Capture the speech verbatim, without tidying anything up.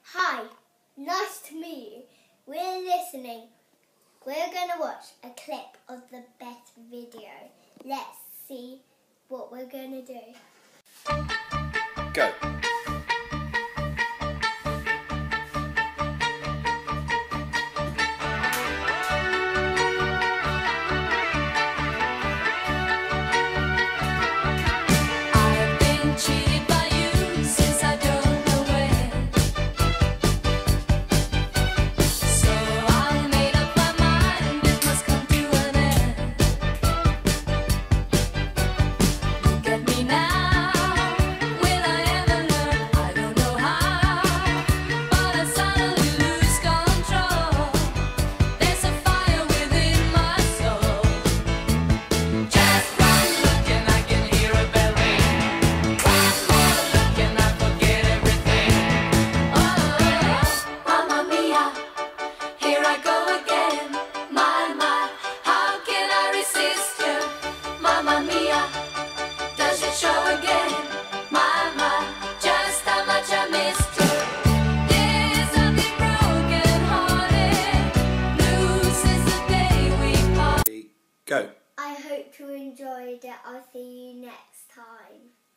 Hi, nice to meet you. We're listening. We're going to watch a clip of the best video. Let's see what we're going to do. Go. Go. I hope you enjoyed it. I'll see you next time.